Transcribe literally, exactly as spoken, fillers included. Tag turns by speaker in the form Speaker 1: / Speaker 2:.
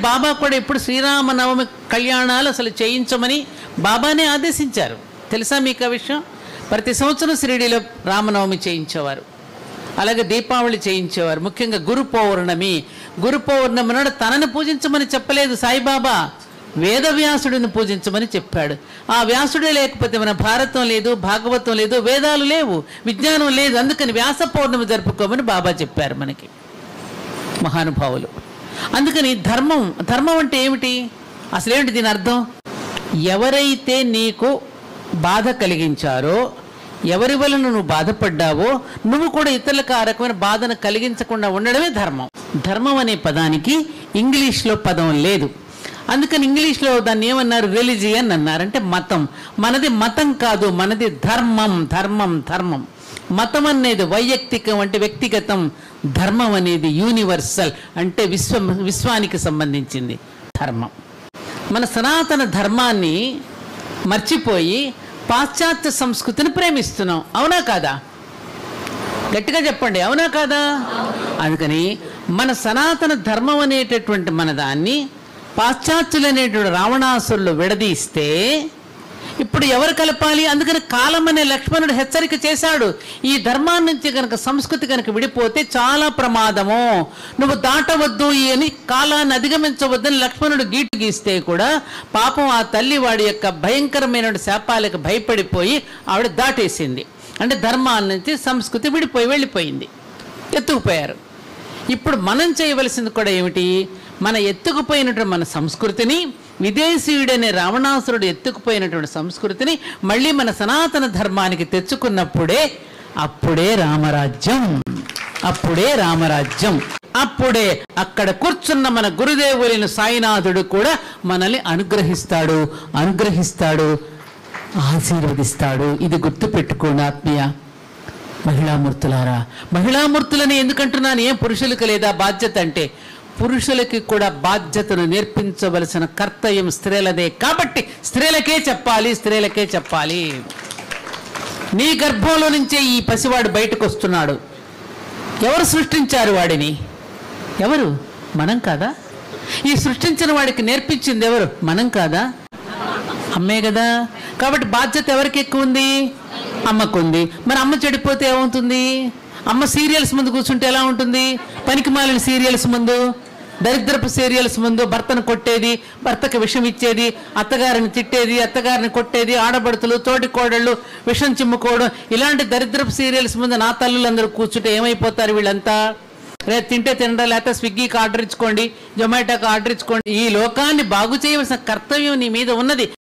Speaker 1: బాబా కూడా ఇప్పుడు శ్రీరామనవమి కళ్యాణాలు అసలు చేయించమని బాబానే ఆదేశించారు. తెలుసా మీకు ఆ విషయం? ప్రతి సంవత్సరం షిరిడీలో రామనవమి చేయించేవారు, అలాగే దీపావళి చేయించేవారు. ముఖ్యంగా గురు పౌర్ణమి గురు పౌర్ణమి నాడు తనని పూజించమని చెప్పలేదు సాయిబాబా, వేదవ్యాసుడిని పూజించమని చెప్పాడు. ఆ వ్యాసుడే లేకపోతే మన భారతం లేదు, భాగవతం లేదు, వేదాలు లేవు, విజ్ఞానం లేదు. అందుకని వ్యాస పౌర్ణమి జరుపుకోమని బాబా చెప్పారు మనకి మహానుభావులు. అందుకని ధర్మం ధర్మం అంటే ఏమిటి? అసలేంటి దీని అర్థం? ఎవరైతే నీకు బాధ కలిగించారో, ఎవరి వలన నువ్వు బాధపడ్డావో, నువ్వు కూడా ఇతరులకు ఆ రకమైన బాధను కలిగించకుండా ఉండడమే ధర్మం. ధర్మం అనే పదానికి ఇంగ్లీష్లో పదం లేదు. అందుకని ఇంగ్లీష్లో దాన్ని ఏమన్నారు? రిలీజియన్ అన్నారు. అంటే మతం. మనది మతం కాదు, మనది ధర్మం. ధర్మం ధర్మం మతం అనేది వైయక్తికం, అంటే వ్యక్తిగతం. ధర్మం అనేది యూనివర్సల్, అంటే విశ్వ విశ్వానికి సంబంధించింది ధర్మం. మన సనాతన ధర్మాన్ని మర్చిపోయి పాశ్చాత్య సంస్కృతిని ప్రేమిస్తున్నాం. అవునా కాదా? గట్టిగా చెప్పండి, అవునా కాదా? అందుకని మన సనాతన ధర్మం అనేటటువంటి మన దాన్ని పాశ్చాత్యులు అనేటువంటి రావణాసురులు విడదీస్తే ఇప్పుడు ఎవరు కలపాలి? అందుకని కాలం అనే లక్ష్మణుడు హెచ్చరిక చేశాడు, ఈ ధర్మాన్ని నుంచి కనుక సంస్కృతి కనుక విడిపోతే చాలా ప్రమాదము, నువ్వు దాటవద్దు అని, కాలాన్ని అధిగమించవద్దని లక్ష్మణుడు గీటు గీస్తే కూడా పాపం ఆ తల్లి వాడి యొక్క భయంకరమైన శాపాలకు భయపడిపోయి ఆవిడ దాటేసింది. అంటే ధర్మాన్ని నుంచి సంస్కృతి విడిపోయి వెళ్ళిపోయింది, ఎత్తుకుపోయారు. ఇప్పుడు మనం చేయవలసింది కూడా ఏమిటి? మన ఎత్తుకుపోయినటువంటి మన సంస్కృతిని, విదేశీయుడనే రావణాసురుడు ఎత్తుకుపోయినటువంటి సంస్కృతిని మళ్ళీ మన సనాతన ధర్మానికి తెచ్చుకున్నప్పుడే అప్పుడే రామరాజ్యం, అప్పుడే రామరాజ్యం. అప్పుడే అక్కడ కూర్చున్న మన గురుదేవులైన సాయినాథుడు కూడా మనల్ని అనుగ్రహిస్తాడు, అనుగ్రహిస్తాడు, ఆశీర్వదిస్తాడు. ఇది గుర్తుపెట్టుకోండి ఆత్మీయ మహిళామూర్తులారా. మహిళామూర్తులని ఎందుకంటున్నాను? ఏం పురుషులకు లేదా బాధ్యత అంటే, పురుషులకి కూడా బాధ్యతను నేర్పించవలసిన కర్తవ్యం స్త్రీలదే. కాబట్టి స్త్రీలకే చెప్పాలి, స్త్రీలకే చెప్పాలి. నీ గర్భంలో నుంచే ఈ పసివాడు బయటకు వస్తున్నాడు. ఎవరు సృష్టించారు వాడిని? ఎవరు? మనం కాదా? ఈ సృష్టించిన వాడికి నేర్పించింది ఎవరు? మనం కాదా? అమ్మే కదా. కాబట్టి బాధ్యత ఎవరికి ఎక్కువ ఉంది? అమ్మకుంది. మరి అమ్మ చెడిపోతే ఏమవుతుంది? అమ్మ సీరియల్స్ ముందు కూర్చుంటే ఎలా ఉంటుంది? పనికి మాలిన సీరియల్స్ ముందు, దరిద్రపు సీరియల్స్ ముందు భర్తను కొట్టేది, భర్తకు విషం ఇచ్చేది, అత్తగారిని తిట్టేది, అత్తగారిని కొట్టేది, ఆడబడుతులు, తోటి కోడళ్ళు విషం చిమ్ముకోవడం, ఇలాంటి దరిద్రపు సీరియల్స్ ముందు నా తల్లులందరూ కూర్చుంటే ఏమైపోతారు వీళ్ళంతా? రేపు తింటే తినడం, లేకపోతే స్విగ్గీకి ఆర్డర్ ఇచ్చుకోండి, జొమాటోకి ఆర్డర్ ఇచ్చుకోండి. ఈ లోకాన్ని బాగు చేయవలసిన కర్తవ్యం నీ మీద ఉన్నది.